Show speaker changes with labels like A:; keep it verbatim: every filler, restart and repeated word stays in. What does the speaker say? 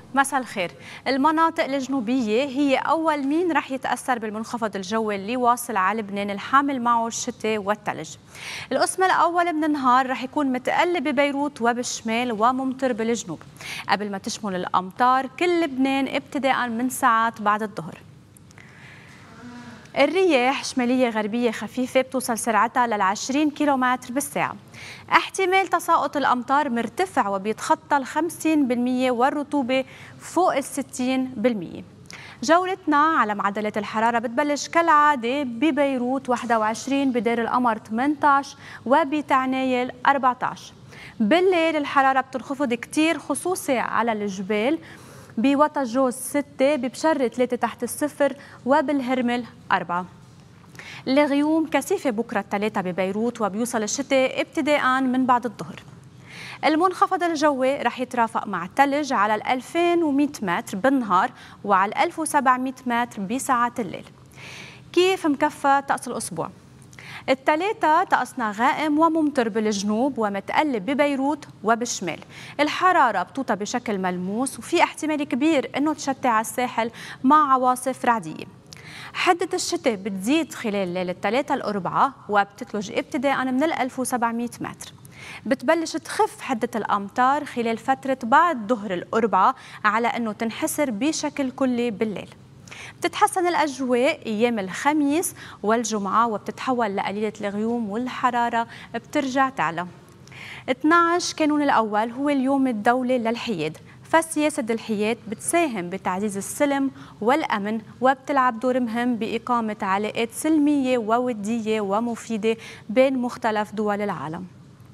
A: مساء الخير. المناطق الجنوبية هي أول مين رح يتأثر بالمنخفض الجوي اللي واصل على لبنان الحامل معه الشتاء والثلج. القسم الأول من النهار رح يكون متقلب ببيروت وبالشمال وممطر بالجنوب، قبل ما تشمل الأمطار كل لبنان ابتداء من ساعات بعد الظهر. الرياح شمالية غربية خفيفة بتوصل سرعتها للعشرين كيلومتر بالساعة. احتمال تساقط الأمطار مرتفع وبيتخطى الخمسين بالمية والرطوبة فوق الستين بالمية. جولتنا على معدلات الحرارة بتبلش كالعادة ببيروت واحد وعشرين، بدير القمر ثمانية عشر وبتعنايل أربعة عشر. بالليل الحرارة بتنخفض كتير خصوصي على الجبال، بوطا جوز ستة، ببشر ثلاثة تحت الصفر، وبالهرمل أربعة. الغيوم كثيفة بكرة الثلاثة ببيروت وبيوصل الشتاء ابتداء من بعد الظهر. المنخفض الجوي رح يترافق مع الثلج على ال ألفين ومئة متر بالنهار وعلى ال ألف وسبعمئة متر بساعات الليل. كيف مكفى طقس الأسبوع؟ الثلاثة طقسنا غائم وممطر بالجنوب ومتقلب ببيروت وبالشمال. الحرارة بتوطى بشكل ملموس وفي احتمال كبير انه تشتي على الساحل مع عواصف رعدية. حدة الشتاء بتزيد خلال ليلة الثلاثة الأربعاء وبتثلج ابتداء من ال ألف وسبعمئة متر. بتبلش تخف حدة الأمطار خلال فترة بعد ظهر الأربعاء على أنه تنحسر بشكل كلي بالليل. بتتحسن الأجواء أيام الخميس والجمعة وبتتحول لقليلة الغيوم والحرارة بترجع تعلى. اثني عشر كانون الأول هو اليوم الدولي للحياد، فسياسة الحياد بتساهم بتعزيز السلم والأمن وبتلعب دور مهم بإقامة علاقات سلمية وودية ومفيدة بين مختلف دول العالم.